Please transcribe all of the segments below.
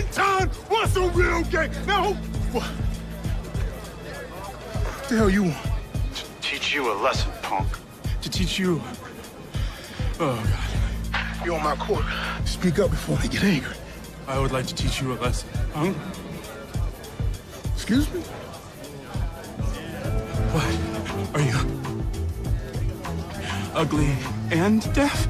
time wants a real game. Now, what the hell you want? To teach you a lesson, punk. To teach you? Oh, God. You're on my court. Speak up before I get angry. I would like to teach you a lesson, huh? Excuse me? What? Are you ugly and deaf?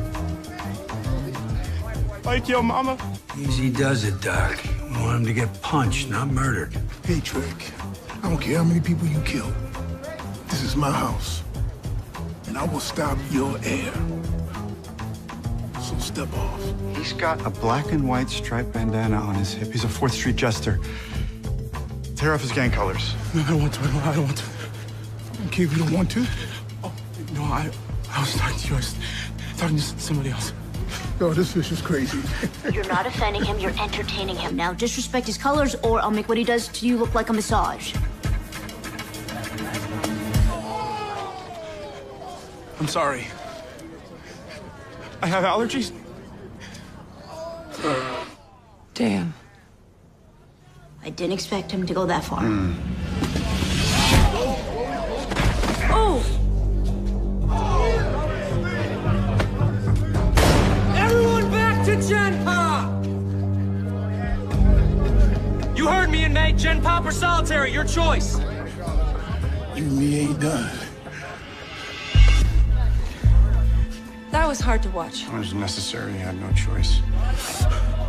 Like your mama? Easy does it, Doc. We want him to get punched, not murdered. Hey, Trick. I don't care how many people you kill. This is my house. And I will stop your heir. So step off. He's got a black and white striped bandana on his hip. He's a 4th Street jester. Tear off his gang colors. No, I don't want to. I don't want to. Okay, if you don't want to. Oh, no, I was talking to you. I was talking to somebody else. Oh, this fish is crazy. You're not offending him, you're entertaining him. Now disrespect his colors or I'll make what he does to you look like a massage. I'm sorry. I have allergies. Dan. I didn't expect him to go that far. Oh! Everyone back to Gen Pop! You heard me and Nate. Gen Pop or solitary, your choice. You and me ain't done. That was hard to watch. It was necessary. I had no choice.